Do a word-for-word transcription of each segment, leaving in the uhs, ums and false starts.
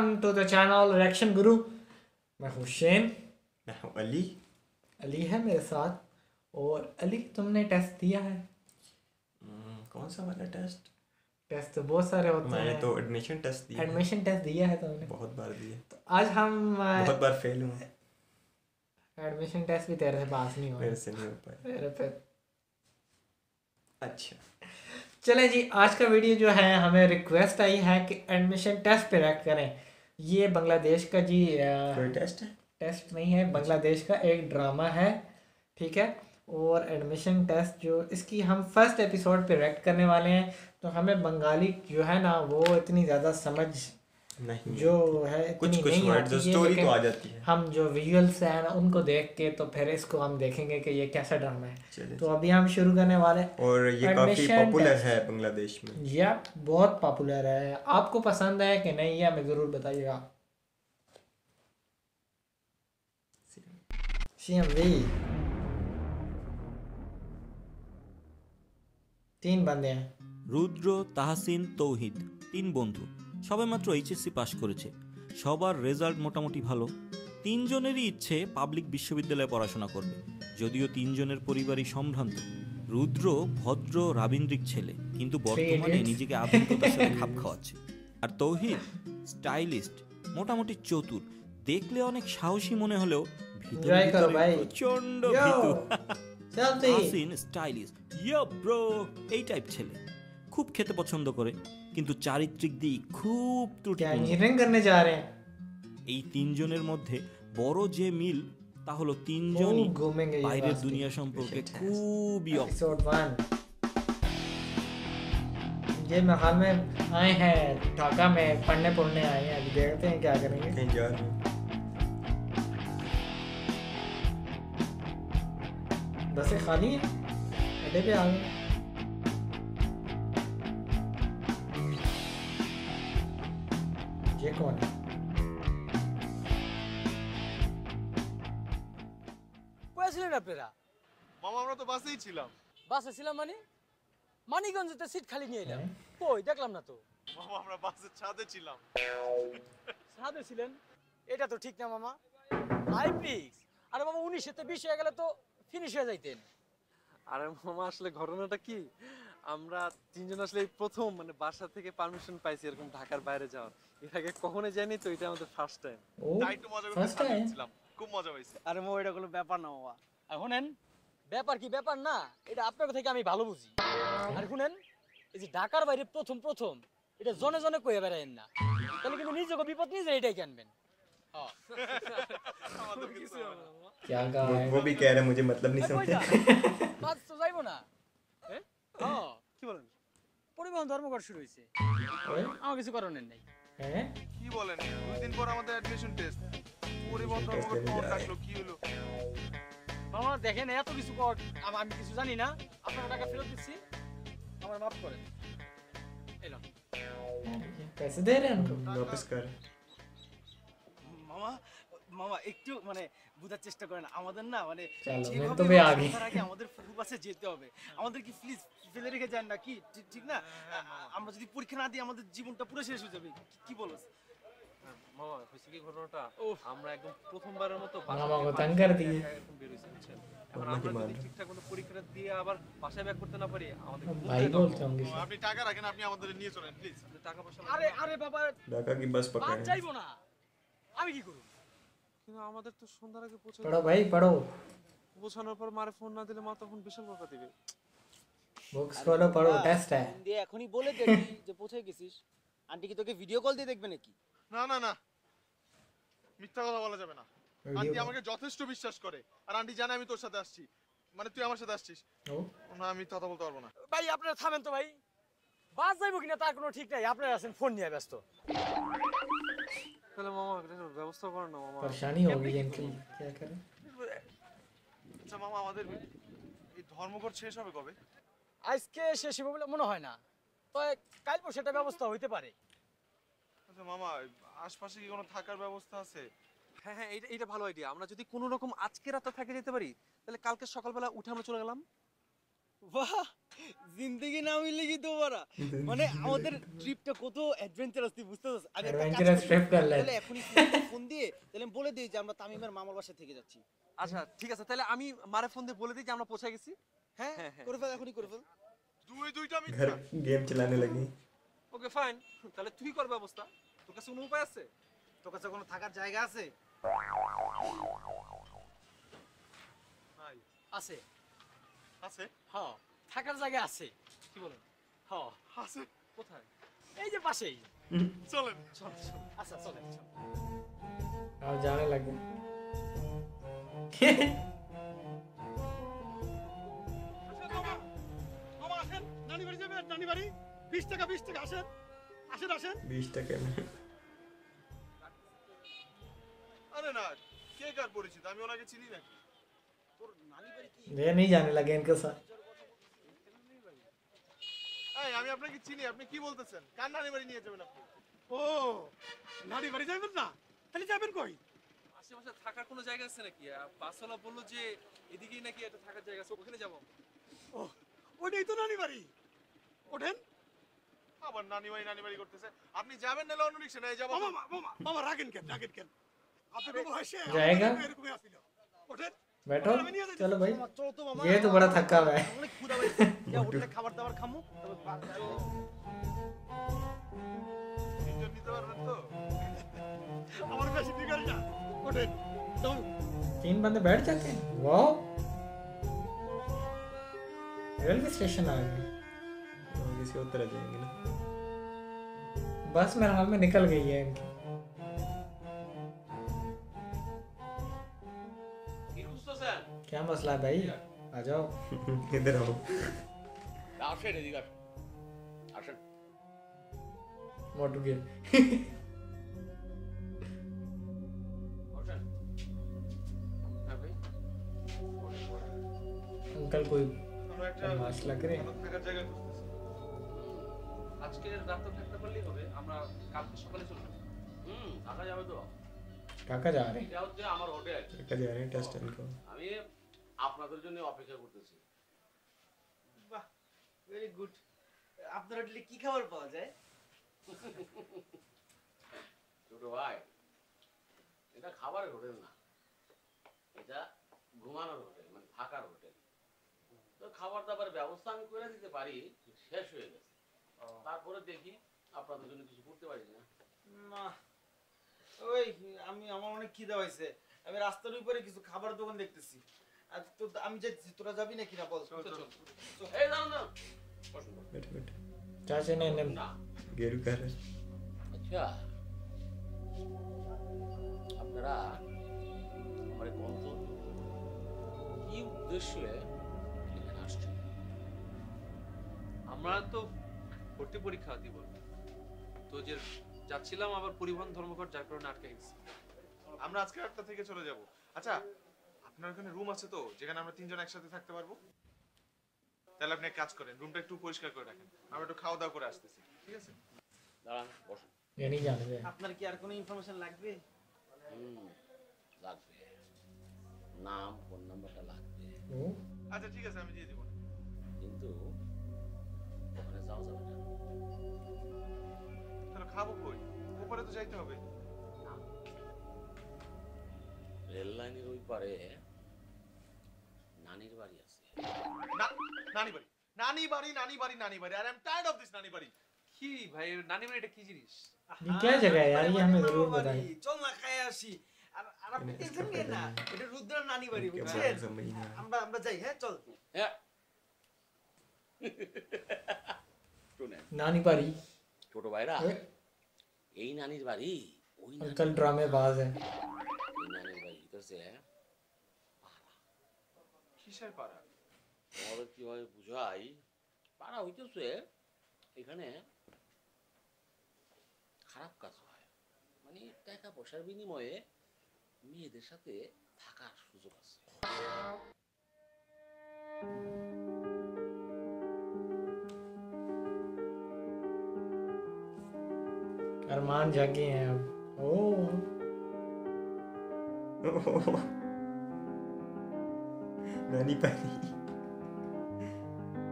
Welcome to the channel reaction Guru. मैं हुसैन, मैं हूँ अली। अली है मेरे साथ। और अली, तुमने टेस्ट दिया है? hmm, कौन सा वाला टेस्ट? टेस्ट तो बहुत सारे होते मैंने हैं। तो एडमिशन टेस्ट दिया। एडमिशन टेस्ट दिया है तुमने? बहुत बार दिया। तो आज हम बहुत बार फेल हूँ। एडमिशन टेस्ट भी तेरे से पास नहीं हुआ। मेरे से नहीं हो पाया। मेरे पे अच्छा, चले जी, आज का वीडियो जो है हमें रिक्वेस्ट आई है कि एडमिशन टेस्ट पे रिएक्ट करें। ये बांग्लादेश का जी कोई टेस्ट है? टेस्ट नहीं है, बांग्लादेश का एक ड्रामा है, ठीक है। और एडमिशन टेस्ट जो इसकी हम फर्स्ट एपिसोड पे रिएक्ट करने वाले हैं। तो हमें बंगाली जो है ना वो इतनी ज़्यादा समझ नहीं जो है कुछ इतनी कुछ नहीं वर्ड आती है, स्टोरी तो लेकिन आ जाती है। हम जो विजुअल्स हैं ना उनको देख के तो फिर इसको हम देखेंगे कि ये कैसा ड्रामा है। चलिए। तो अभी हम शुरू करने वाले हैं। और ये काफी पॉपुलर है बांग्लादेश में। यह बहुत पॉपुलर है। आपको पसंद है कि नहीं है हमें ज़रूर बताइएगा। सीएमवी तीन बंदे हैं। রুদ্র, তাহসিন, তৌহিদ তিন বন্ধু সবে মাত্র এইচএসসি পাশ করেছে। সবার রেজাল্ট মোটামুটি ভালো। তিনজনেরই ইচ্ছে পাবলিক বিশ্ববিদ্যালয়ে পড়াশোনা করবে, যদিও তিনজনের পরিবারই সম্ভ্রান্ত। রুদ্র ভদ্র রাবীন্দ্রিক ছেলে, কিন্তু বর্তমানে নিজেকে আধুনিকতার সাথে খাপ খাওয়াচ্ছে। আর তৌহিদ স্টাইলিস্ট, মোটামুটি চতুর, দেখলে অনেক সাহসী মনে হলেও ভিতরে ভিতরে প্রচন্ড ভীতু। তাহসিন স্টাইলিশ, ইয়ো ব্রো, এই টাইপ ছেলে, খুব খেতে পছন্দ করে, কিন্তু চারিত্রিক দিক খুব ত্রুটিপূর্ণ। ইঞ্জিনিয়ারিং করনে যা रहे हैं। এই তিনজনের মধ্যে বড় যে মিল তা হলো তিনজনই বাইরের দুনিয়া সম্পর্কে খুবই एपिसोड वन। ये महल में आए हैं, ढाका में पढ़ने पढ़ने आए हैं। अभी देखते हैं क्या करेंगे। कहीं जा रहे हैं। बसें खाली हैं, अड्डे पे आ गए। ये कौन है? কোথায় ছিলেন আপনারা? মামা আমরা তো বাসেই ছিলাম। বাসে ছিলাম মানে? মানিকগঞ্জে সিট খালি নিয়ে এলাম। কই দেখলাম না তো। মামা আমরা বাসের ছাদে ছিলাম। ছাদে ছিলেন? এটা তো ঠিক না মামা। Hi pics. আরে মামা উনিশ তে বিশ হয়ে গেলে তো ফিনিশ হয়ে যাইতেন। আরে মামা আসলে ঘটনাটা কি, আমরা তিনজন আসলে এই প্রথম মানে বাসা থেকে পারমিশন পাইছি এরকম ঢাকার বাইরে যাওয়ার। এর আগে কখনো যাইনি তো, এটা আমাদের ফার্স্ট টাইম। তাই একটু মজা করতে ছিলাম, খুব মজা হইছে। আরে মামা এটা কোনো ব্যাপার না মামা। আর শুনেন, ব্যাপার কি ব্যাপার না, এটা আপনার থেকে আমি ভালো বুঝি। আর শুনেন, এই যে ঢাকার বাইরে প্রথম প্রথম এটা জনে জনে কইয়া বেড়ায়েন না, তাহলে কিন্তু নিজেকে বিপদ নিজে এটাই আনবেন। क्या कहा वो, वो भी कह रहे मुझे मतलब नहीं समझे। বাস তো যাইবো না। হ্যাঁ হ্যাঁ কি বলেন? পরিবহন ধর্মঘট শুরু হইছে, আমার কিছু করার নেই। हैं? কি বলেন? দুই দিন পর আমাদের অ্যাডমিশন টেস্ট। পরিবহন ধর্মঘট কখন কাটলো, কি হলো? মামা দেখেন এত কিছু কর, আম- আমি কিছু জানি না। আপনার টাকা ফেরত দিচ্ছি, আমার মাফ করেন। এলো पैसे दे रहे हैं उनको? वापस कर। মামা মামা একটু মানে বুঝার চেষ্টা করেন আমাদের না, মানে চলো, যেভাবে मैं तो भी आ गई। তার আগে আমাদের ফুল বাসে যেতে হবে। আমাদের কি প্লিজ ফেলে রেখে যান না, কি ঠিক- ঠিক না? আমরা যদি পরীক্ষা না দিই আমাদের জীবনটা পুরো শেষ হয়ে যাবে। কি- কি বলো মামা হয়েছে কি ঘটনাটা, আমরা একদম প্রথমবারের মতো मामा को तंग कर दिए। এরকম বের হইছি বুঝছেন। এখন আমরা যদি ঠিকঠাক মতো পরীক্ষাটা দিয়ে আবার বাসায় ব্যাক করতে না পারি আমাদের अब भाई बोलते होंगे। আপনি টাকা রাখেন, আপনি আমাদের নিয়ে চলেন প্লিজ। টাকা পয়সা আরে আরে বাবা ঢাকা की बस বাদ पकड़े। যাইবো না, আমি কি করব? কিন্তু আমাদের তো সন্ধ্যার আগে পৌঁছে पढ़ो भाई पढ़ो, পৌঁছানোর পর মারে ফোন না দিলে মা তখন বিশাল বকা দিবে। बुक्स खोलो पढ़ो, टेस्ट है। দিয়ে এখনই বলে দেখি যে পৌঁছে গেছিস। আন্টি কি তোকে ভিডিও কল দিয়ে দেখবে নাকি? না না না, মিথ্যা কথা বলা যাবে না। আন্টি আমাকে যথেষ্ট বিশ্বাস করে, আর আন্টি জানে আমি তোর সাথে আসছি, মানে তুই আমার সাথে আসছিস। ओ না, আমি কথা বলতে পারবো না। ভাই আপনারা থামেন তো ভাই, বাস যাইবো কিনা তার কোনো ঠিক নাই। আপনারা আছেন ফোন নিয়ে ব্যস্ত। তাহলে মামা একটা ব্যবস্থা করো না মামা। परेशानी होगी इनकी, क्या करें? আচ্ছা মামা, আমাদের এই ধর্মঘট শেষ হবে কবে? আজকে শেষ হবে বলে মনে হয় না, তবে কাল পরশু সেটা ব্যবস্থা হইতে পারে। আচ্ছা মামা, আশপাশে কি কোনো থাকার ব্যবস্থা আছে? হ্যাঁ হ্যাঁ, এটা এটা ভালো আইডিয়া। আমরা যদি কোনো রকম আজকে রাতে থেকে যেতে পারি তাহলে কালকে সকালবেলা উঠে আমরা চলে গেলাম। বাহ, জিন্দেগি না মিলে কি তোমারা, মানে আমাদের ট্রিপটা কত অ্যাডভেঞ্চারাস তুই বুঝতে পারছিস। আমি একটা কাজ Adventurous করি, trip कर ले। তাহলে এখনই ফোনটা ফোন দিয়ে তাহলে আমি বলে দিই যে আমরা তামিমের মামার বাসায় থেকে যাচ্ছি। আচ্ছা ঠিক আছে, তাহলে আমি মারে ফোন দিয়ে বলে দিই যে আমরা পৌঁছে গেছি। হ্যাঁ করে ফেল, এখনই করে ফেল। দুই দুইটা घर মিথ্যা। गेम चलाने लगी। ওকে ফাইন, তাহলে তুই কর ব্যবস্থা। তোর কাছে কোনো উপায় আছে? তোর কাছে কোনো থাকার জায়গা আছে? নাই আছে। আছে হ্যাঁ, থাকার জায়গা আছে। কি বলেন? হ্যাঁ, আছে কোথায়? এই যে পাশেই। চলেন। চল চল। আচ্ছা চলে চল। अब जाने लगे। মামা মামা আসেন, নানি বাড়ি যাবেন, নানি বাড়ি। বিশ টাকা বিশ টাকা, আসেন আসেন আসেন। बीस टके में আরে না, কে কার পরিচিত, আমি ওনাকে চিনি নাকি? তোর নানি বাড়ি কি? ये नहीं जाने लगे इनके साथ। এই আমি আপনাকে চিনি, আপনি কি বলতেছেন? কার নানি বাড়ি নিয়ে যাবেন আপনি? ও নানি বাড়ি যাবেন না, তাহলে যাবেন কই? আশেপাশে থাকার কোনো জায়গা আছে নাকি? আহ, বাসওয়ালা বললো যে এদিকেই নাকি একটা থাকার জায়গা আছে, ওখানে যাবো। ও ওইটাই তো নানি বাড়ি, ওঠেন। আবার নানি বাড়ি নানি বাড়ি করতেছে। আপনি যাবেন নাহলে অন্য রিক্সা নিয়ে যাবো। মামা মামা মামা রাগেন কেন, রাগেন কেন? আপনাকে বয়সে जाएगा? এরকমই আসিল। ওঠেন बैठो चलो भाई। মামা চলো তো মামা। ये तो बड़ा थका हुआ है। অনেক ক্ষুধা পেয়েছে। যা হোটেলে খাবার দাবার খামু, তবে বাদ দাও। তিনজন নিতে পারবেন তো? আমার বেশি ঠিক আছে না, ওঠেন। চল। तीन बंदे बैठ जाते हैं। वाह, रेलवे स्टेशन आ गए। और किसी और तरह जाएंगे ना। बस मेरे हाथ में निकल गई है इनकी। क्या मसला है भाई, आ जाओ। इधर आओ। আসেন এদিকে আসেন। আসেন। मोटू के বসেন। হ্যাঁ ভাই। अंकल कोई আমরা একটা बदमाश लग रहे हैं। ভালো থাকার জায়গা খুঁজতেছি। আজকে রাতটা থাকতে পারলেই হবে, আমরা কালকে সকালে চলে যাবো। হুম, থাকা যাবে তো। काका जा रहे हैं। এটা হচ্ছে আমার হোটেল। टका जा रहे हैं टेस्ट इनको। আমি আপনাদের জন্য অপেক্ষা করতেছি। বাহ, ভেরি গুড। আপনার হোটেলে কি খাবার পাওয়া যায়? ছোট ভাই, এটা খাবারের হোটেল না, এটা ঘুমানোর হোটেল, মানে থাকার হোটেল। তো খাবার দাবার ব্যবস্থা আমি করে দিতে পারি, শেষ হয়ে গেছে। তারপরে দেখি আপনাদের জন্য কিছু করতে পারি না। না, ওই আমি আমার অনেক খিদা হয়েছে, আমি রাস্তার উপরে কিছু খাবার দোকান দেখতেছি। আর তো আমি যাচ্ছি, তোরা যাবি নাকি না বল? চল চল। এই দাঁড়ান দাঁড়ান, বসুন বসুন। बैठ बैठ। चाचा ने ने না, गेरू कर रहे। আচ্ছা আপনারা আমার বন্ধু কি উদ্দেশ্যে এখানে আসছেন? আমরা তো ভর্তি পরীক্ষা দিব, তো যে যাচ্ছিলাম আবার পরিবহন ধর্মঘট, যার কারণে আটকে গেছি। আমরা আজকে আটটা থেকে চলে যাব। আচ্ছা, আপনার ওখানে রুম আছে তো, যেখানে আমরা তিনজন একসাথে থাকতে পারবো? তাহলে আপনি এক কাজ করেন, রুমটা একটু পরিষ্কার করে রাখেন, আমরা একটু খাওয়া দাওয়া করে আসতেছি, ঠিক আছে? দাঁড়ান, বসুন। ये नहीं जाने दे। আপনার কি আর কোনো ইনফরমেশন লাগবে? হুম, লাগবে, নাম ফোন নাম্বারটা লাগবে, ओ আচ্ছা ঠিক আছে, আমি দিয়ে দিব। কিন্তু ওখানে যাওয়া যাবে না। তাহলে খাবো কই? উপরে তো যাইতে হবে। রেল লাইনের ওই পারে নানির বাড়ি আছে। না, নানি বাড়ি নানি বাড়ি নানি বাড়ি নানি বাড়ি, আর I am tired of this নানি বাড়ি। কি ভাই, নানি বাড়ি এটা কি জিনিস? ये क्या जगह है यार, ये हमें जरूर মামা বাড়ি, बताएं। চল না খাই আসি। আর আর আপনি টেনশন নিয়েন না, এটা রুদ্রের নানি বাড়ি, इनके বুঝছেন? बारे में समझ नहीं आ रहा। আমরা আমরা যাই, হ্যাঁ চল। হ্যাঁ। শুনেন नानी पारी ছোট ভাইরা, ए, এই নানির বাড়ি ওই নানির अंकल ड्रामेबाज है। এই নানির বাড়ি হইতেছে কিসের পাড়া? তোমাদের কিভাবে বুঝাই, পাড়া হইতেছে এখানে খারাপ কাজ হয়, মানে টাকা পয়সার বিনিময়ে মেয়েদের সাথে থাকার সুযোগ আছে। अरमान जागे हैं अब। ओ नानी पानी।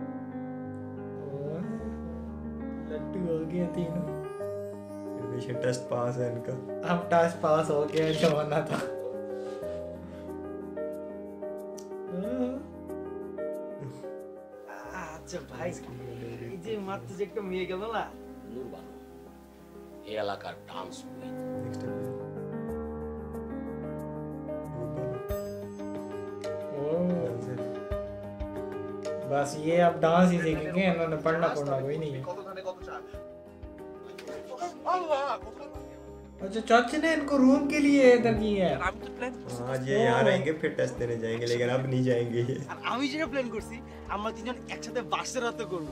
हो गया तीनों। एडमिशन टेस्ट पास है इनका। अब टेस्ट पास हो गया जो होना था। আচ্ছা ভাই এই যে মাত্র যে একটা মেয়ে গেল না নূর বানু এই এলাকার ডান্স কুইন। नेक्स्ट टाइम बस ये अब डांस ही सीखेंगे, इन्होंने पढ़ना पढ़ना कोई नहीं है। কত ধানে কত চা আল্লাহ কত अच्छा चाची ने इनको रूम के लिए इधर किया है। आज ये यहाँ रहेंगे फिर टेस्ट देने जाएंगे, लेकिन अब नहीं जाएंगे ये। আর আমি যেটা প্ল্যান করছি আমরা তিনজন একসাথে বাসের রাতে করব।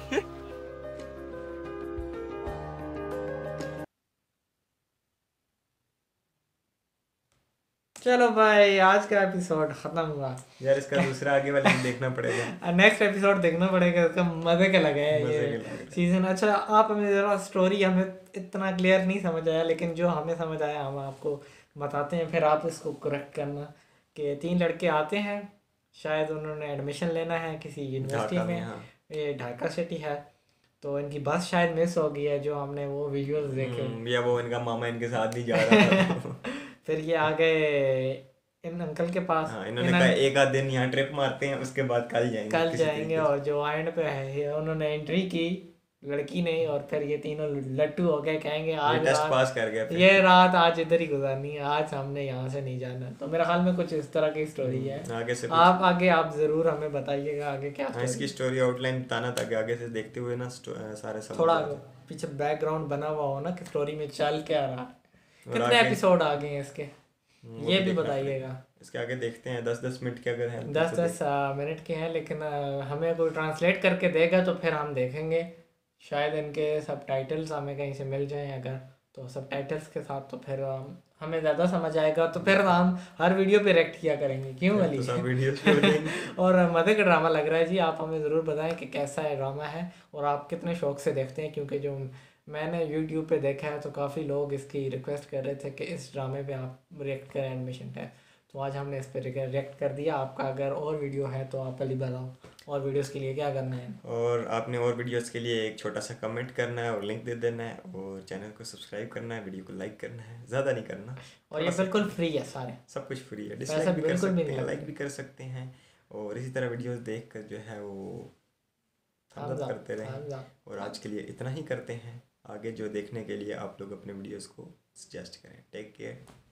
चलो भाई आज का एपिसोड खत्म हुआ। यार इसका दूसरा आगे वाला भी देखना पड़ेगा। नेक्स्ट एपिसोड देखना पड़ेगा, इसका मजे के लगे हैं मजे ये के लगे। सीजन। अच्छा आप हमें जरा स्टोरी हमें इतना क्लियर नहीं समझ आया, लेकिन जो हमें समझ आया हम आपको बताते हैं, फिर आप इसको करेक्ट करना। कि तीन लड़के आते हैं, शायद उन्होंने एडमिशन लेना है किसी यूनिवर्सिटी ढाका में, में, हाँ। ये ढाका सिटी है, तो इनकी बस शायद मिस हो गई है, जो हमने वो वीडियोस देखे। हम्म, या वो इनका मामा इनके साथ नहीं जा रहा था। फिर ये आ गए इन अंकल के पास। हाँ, इन्होंने इन कहा एक आध दिन यहाँ ट्रिप मारते हैं, उसके बाद कल जाएंगे कल किसी जाएंगे। तरीके और जो एंड पे है उन्होंने एंट्री की, लड़की ने, और फिर ये तीनों लट्टू हो गए, कहेंगे से। ये आज टेस्ट रात पास कर गया फिर। ये रात आज इधर ही गुजारनी है, आज हमने यहाँ से नहीं जाना। तो मेरे ख्याल में कुछ इस तरह की स्टोरी है। आगे से आप आगे आप जरूर हमें बताइएगा आगे क्या हाँ, story इसकी स्टोरी आउटलाइन बताना ताकि आगे से देखते हुए ना स्टो- अ, सारे समझ थोड़ा आ जाए। पीछे बैकग्राउंड बना हुआ हो ना कि स्टोरी में चल क्या रहा है, और कितने आगे- एपिसोड आ गए हैं इसके, वो ये भी भी देखना बताइएगा। इसके आगे देखते हैं, दस दस मिनट के अगर है दस दस मिनट के हैं, लेकिन आ, हमें कोई ट्रांसलेट करके देगा तो फिर हम देखेंगे। शायद इनके सब टाइटल्स हमें कहीं से मिल जाएं अगर, तो सब टाइटल्स के साथ तो फिर आ, हमें ज़्यादा समझ आएगा, तो फिर हम हर वीडियो पे रिएक्ट किया करेंगे। क्यों अली? तो सब वीडियोस पे देंगे। और मज़े का ड्रामा लग रहा है जी। आप हमें ज़रूर बताएं कि कैसा है ड्रामा है, और आप कितने शौक से देखते हैं, क्योंकि जो मैंने यूट्यूब पे देखा है तो काफ़ी लोग इसकी रिक्वेस्ट कर रहे थे कि इस ड्रामे पे आप रिएक्ट करें एडमिशन टेस्ट, तो आज हमने इस पर रिएक्ट कर दिया। आपका अगर और वीडियो है तो आप अली बताओ, और वीडियोस के लिए क्या करना है? और आपने और वीडियोस के लिए एक छोटा सा कमेंट करना है और लिंक दे देना है, और चैनल को सब्सक्राइब करना है, वीडियो को लाइक करना है, ज़्यादा नहीं करना। और ये बिल्कुल फ्री है सारे, सब कुछ फ्री है, पैसा डिसलाइक भी कर बिल्कुल भी सकते नहीं हैं, लगता। लाइक भी कर सकते हैं, और इसी तरह वीडियोस देख कर जो है वो Thumbs मदद up, करते thumbs रहें। up। और आज के लिए इतना ही करते हैं, आगे जो देखने के लिए आप लोग अपने वीडियोस को सजेस्ट करें। Take care.